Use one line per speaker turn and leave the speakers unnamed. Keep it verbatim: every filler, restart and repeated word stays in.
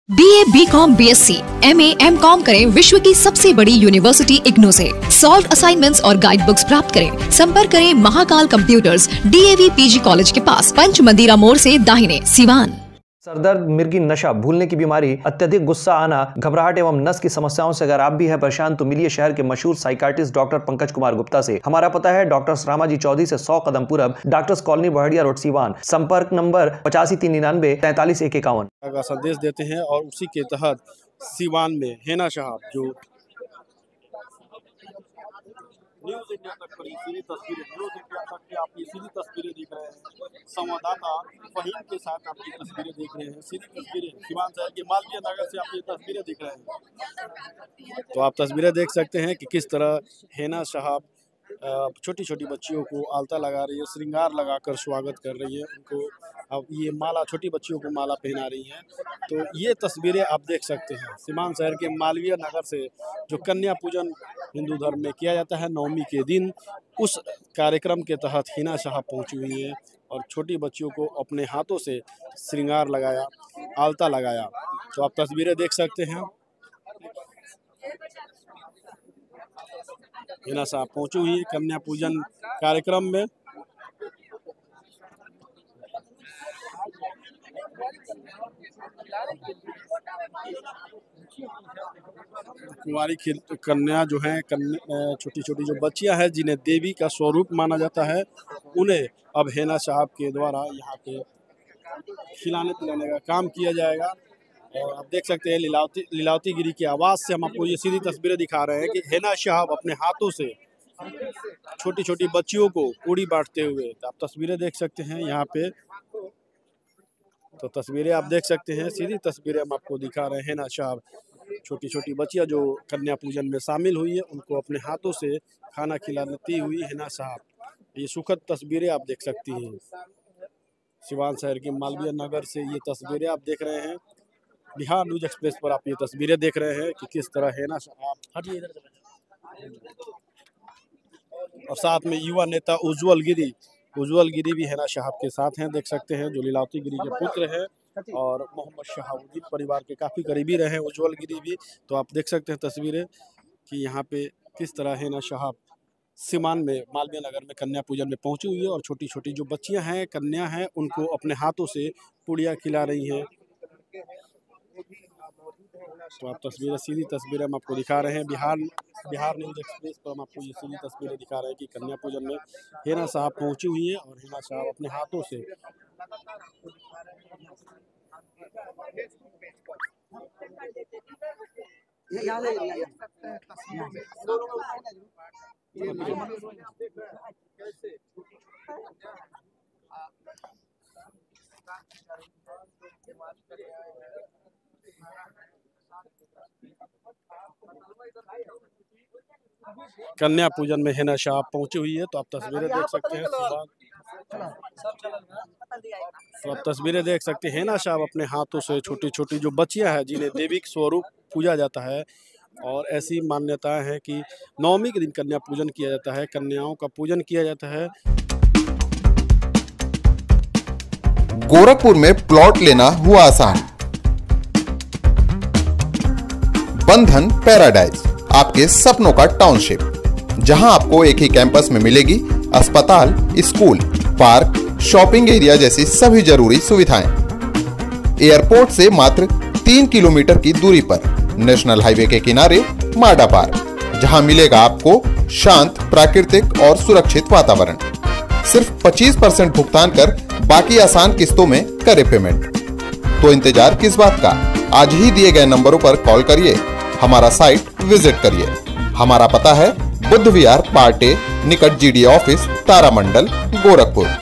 BA, BCom, BSc, MA, MCom करें विश्व की सबसे बड़ी यूनिवर्सिटी इग्नू से। सॉल्व असाइनमेंट्स और गाइड बुक्स प्राप्त करें। संपर्क करें Mahakal computers, DAV PG college के पास, पंच मंदिरा मोड़ से दाहिने, सिवान।
सरदर्द, मिर्गी, नशा, भूलने की बीमारी, अत्यधिक गुस्सा आना, घबराहट एवं नस की समस्याओं से अगर आप भी हैं परेशान तो मिलिए शहर के मशहूर साइकाट्रिस्ट डॉक्टर पंकज कुमार गुप्ता से। हमारा पता है डॉक्टर रामाजी चौधरी से सौ कदम पूरब, doctors colony Bahadiya road, Siwan. संपर्क नंबर पचासी तीन निन्यानवे तैंतालीस एक इक्यावन
का संदेश देते हैं और उसी के तहत सिवान में हेना साहब जो न्यूज़ इंडिया तक पर सीधी तस्वीरें न्यूज़ इंडिया तक की आप ये सीधी तस्वीरें देख रहे हैं। संवाददाता फहीम के साथ आप ये तस्वीरें देख रहे हैं। सीधी तस्वीरें सिवान शहर के मालवीय नगर से आप ये तस्वीरें देख रहे हैं। तो आप तस्वीरें देख सकते हैं कि किस तरह हेना साहब छोटी छोटी बच्चियों को आलता लगा रही है, श्रृंगार लगाकर स्वागत कर रही है उनको। अब ये माला छोटी बच्चियों को माला पहना रही हैं। तो ये तस्वीरें आप देख सकते हैं सिवान शहर के मालवीय नगर से जो कन्या पूजन हिंदू धर्म में किया जाता है नवमी के दिन, उस कार्यक्रम के तहत हेना साहब पहुंची हुई हैं और छोटी बच्चियों को अपने हाथों से श्रृंगार लगाया, आलता लगाया। तो आप तस्वीरें देख सकते हैं हेना साहब पहुंची हुई है कन्या पूजन कार्यक्रम में। कुंवारी कन्या जो है, छोटी छोटी जो बच्चियां हैं जिन्हें देवी का स्वरूप माना जाता है, उन्हें अब हेना साहब के द्वारा यहाँ पे खिलाने पिलाने का काम किया जाएगा। और आप देख सकते हैं लीलावती लीलावती गिरी की आवाज़ से हम आपको ये सीधी तस्वीरें दिखा रहे हैं कि हेना साहब अपने हाथों से छोटी छोटी बच्चियों को पूड़ी बांटते हुए। तो आप तस्वीरें देख सकते हैं यहाँ पे। तो तस्वीरें आप देख सकते हैं, सीधी तस्वीरें हम आपको दिखा रहे हैं। हेना साहब छोटी छोटी बच्चियाँ जो कन्या पूजन में शामिल हुई है उनको अपने हाथों से खाना खिलाती हुई हेना साहब। ये सुखद तस्वीरें आप देख सकती हैं सिवान शहर के मालवीय नगर से। ये तस्वीरें आप देख रहे हैं बिहार न्यूज एक्सप्रेस पर। आप ये तस्वीरें देख रहे हैं कि किस तरह हेना साहब हटिए इधर और साथ में युवा नेता उज्जवल गिरी उज्जवल गिरी भी हेना साहब के साथ हैं, देख सकते हैं, जो लीलावती गिरी के पुत्र हैं और मोहम्मद शहाबुद्दीन परिवार के काफ़ी करीबी रहे हैं उज्जवल गिरी भी। तो आप देख सकते हैं तस्वीरें कि यहाँ पे किस तरह हेना साहब सिवान में मालवीय नगर में कन्या पूजन में पहुंची हुई है और छोटी छोटी जो बच्चियां हैं, कन्या हैं, उनको अपने हाथों से पुड़िया खिला रही हैं। तो आप तस्वीरें सीधी तस्वीरें हम आपको दिखा रहे हैं बिहार बिहार न्यूज एक्सप्रेस पर। हम आपको ये सीधी तस्वीरें दिखा रहे हैं कि कन्या पूजन में हेना साहब पहुंची हुई है और हेना साहब अपने हाथों से कन्या पूजन में हेना साहब पहुंची हुई है। तो आप तस्वीरें देख सकते हैं तो आप तस्वीरें देख सकते हैं हेना साहब अपने हाथों से छोटी छोटी जो बच्चियां हैं जिन्हें देवी के स्वरूप पूजा जाता है। और ऐसी मान्यताएं हैं कि नवमी के दिन कन्या पूजन किया जाता है, कन्याओं का पूजन किया जाता है।
गोरखपुर में प्लॉट लेना हुआ आसान। बंधन पैराडाइज, आपके सपनों का टाउनशिप, जहां आपको एक ही कैंपस में मिलेगी अस्पताल, स्कूल, पार्क, शॉपिंग एरिया जैसी सभी जरूरी सुविधाएं। एयरपोर्ट से मात्र तीन किलोमीटर की दूरी पर नेशनल हाईवे के किनारे माडा पार्क, जहां मिलेगा आपको शांत, प्राकृतिक और सुरक्षित वातावरण। सिर्फ पच्चीस परसेंट भुगतान कर बाकी आसान किस्तों में करे पेमेंट। तो इंतजार किस बात का, आज ही दिए गए नंबरों पर कॉल करिए, हमारा साइट विजिट करिए। हमारा पता है बुद्ध विहार पार्टे निकट जीडी ऑफिस, तारामंडल, गोरखपुर।